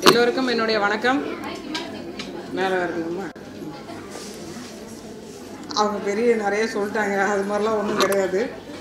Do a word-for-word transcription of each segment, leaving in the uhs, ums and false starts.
எல்லோருக்கும் என்னுடைய வணக்கம். மேலே இருக்குங்கம்மா, அவங்க பெரிய நிறைய சொல்லிட்டாங்க, அது மாதிரிலாம் ஒன்றும் கிடையாது.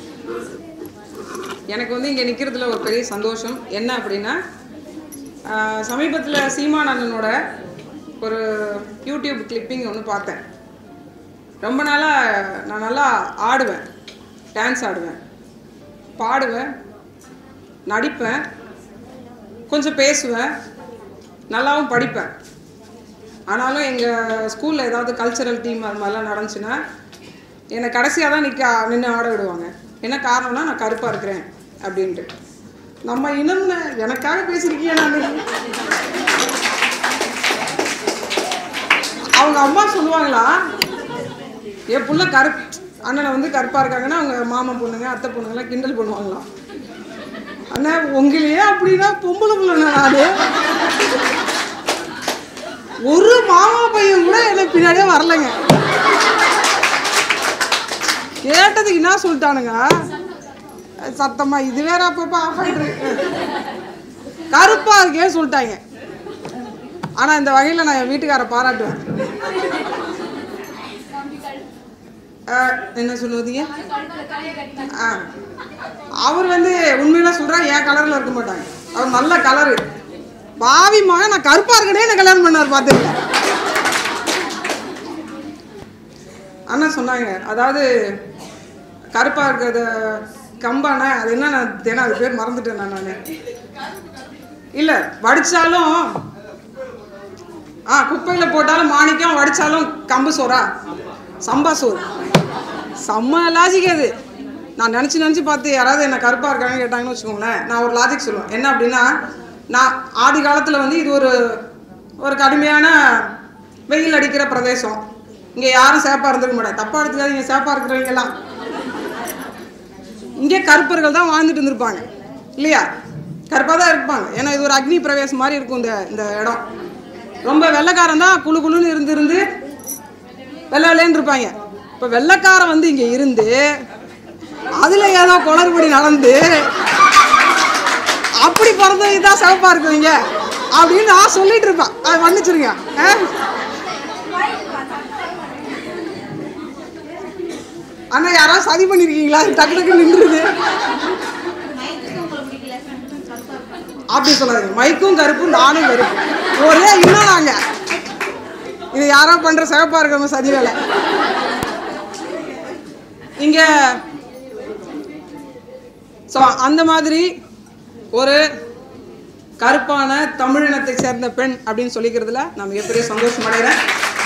எனக்கு வந்து இங்கே நிற்கிறதுல ஒரு பெரிய சந்தோஷம். என்ன அப்படின்னா, சமீபத்தில் சீமான் அண்ணனோட ஒரு யூடியூப் கிளிப்பிங் ஒன்று பார்த்தேன். ரொம்ப நாளாக நான் நல்லா ஆடுவேன், டான்ஸ் ஆடுவேன், பாடுவேன், நடிப்பேன், கொஞ்சம் பேசுவேன், நல்லாவும் படிப்பேன். ஆனாலும் எங்கள் ஸ்கூலில் ஏதாவது கல்ச்சரல் டீம் அது மாதிரிலாம் நடந்துச்சுன்னா என்னை கடைசியாக தான் நிற்க நின்று ஆட விடுவாங்க. என்ன காரணம்னா, நான் கருப்பாக இருக்கிறேன் அப்படின்ட்டு. நம்ம இனம்னு எனக்காக பேசியிருக்கீங்க. நான் அவங்க அம்மா சொல்லுவாங்களா, என் புள்ள கருப் அண்ணனை வந்து கருப்பாக இருக்காங்கன்னா அவங்க மாமன் பொண்ணுங்க அத்தை பொண்ணுங்கெல்லாம் கிண்டல் பண்ணுவாங்களாம். அண்ணா உங்களையே அப்படின்னா பொம்பளை பிள்ளைண்ணா. நாடு ஒரு மாமா பையன் கூட எனக்கு பின்னாடியே வரலைங்க. கேட்டதுக்கு என்ன சொல்லிட்டானுங்க, சத்தமா இது வேற அப்பப்போ ஆஃப் ஆகிட்டு கருப்பா இருக்கே சொல்லிட்டாங்க. ஆனா இந்த வகையில் நான் என் வீட்டுக்கார பாராட்டுவேன். என்ன சொல்லுவீங்க, அவர் வந்து உண்மையில சொல்றாங்க, என் கலர்ல இருக்க மாட்டாங்க, அவர் நல்ல கலரு. பாவி மகன், நான் கருப்பா இருக்கனே என்ன கல்யாணம் பண்ணார் பார்த்துருங்க. அண்ணா சொன்னாங்க, அதாவது கருப்பா இருக்கிறத கம்பான அது என்ன, நான் தேனா அது பேர் மறந்துட்டேன் நான். நான் இல்லை வடிச்சாலும் ஆ குப்பையில் போட்டாலும் மாணிக்கம், வடிச்சாலும் கம்பு சோறா சம்பா சோறு. செம்ம லாஜிக் அது. நான் நினச்சி நினச்சி பார்த்து யாராவது என்ன கருப்பாக இருக்காங்கன்னு கேட்டாங்கன்னு வச்சுக்கோங்களேன், நான் ஒரு லாஜிக் சொல்லுவேன். என்ன அப்படின்னா, நான் ஆதி காலத்தில் வந்து இது ஒரு ஒரு கடுமையான வெயில் அடிக்கிற பிரதேசம். இங்கே யாரும் சேப்பாக இருந்துக்க மாட்டாங்க, தப்பாக எடுத்துக்காதீங்க. சேப்பாக இருக்கிறவங்கெல்லாம் இங்கே கருப்பர்கள் தான் வாழ்ந்துட்டு இருந்திருப்பாங்க இல்லையா, கருப்பாக தான் இருப்பாங்க. ஏன்னா இது ஒரு அக்னி பிரவேசம் மாதிரி இருக்கும் இந்த இந்த இடம். ரொம்ப வெள்ளைக்காரன் தான் குழு குழுன்னு இருந்து இருந்து வெள்ளை வெள்ளைன்னு இருப்பாங்க. இப்போ வெள்ளைக்காரன் வந்து இங்கே இருந்து அதில் ஏதோ குளறுபடி நடந்து அப்படி பிறந்தவங்க தான் சிவப்பா இருக்குவீங்க அப்படின்னு நான் சொல்லிட்டு இருப்பேன். அதை மன்னிச்சிருங்க. அண்ணா யாராவது சதி பண்ணிருக்கீங்களா, டக்கு டக்கு நின்றுது அப்படி சொல்லாதீங்க. மைக்கும் கருப்பும் நானும் கருப்பு ஒரே இன்னும் நாங்க இது யாரோ பண்ற சிவப்பா இருக்கவங்க சதி வேலை. இங்க ஸோ அந்த மாதிரி ஒரு கருப்பான தமிழினத்தை சேர்ந்த பெண் அப்படின்னு சொல்லிக்கிறதுல நான் மிகப்பெரிய சந்தோஷம் அடைகிறேன்.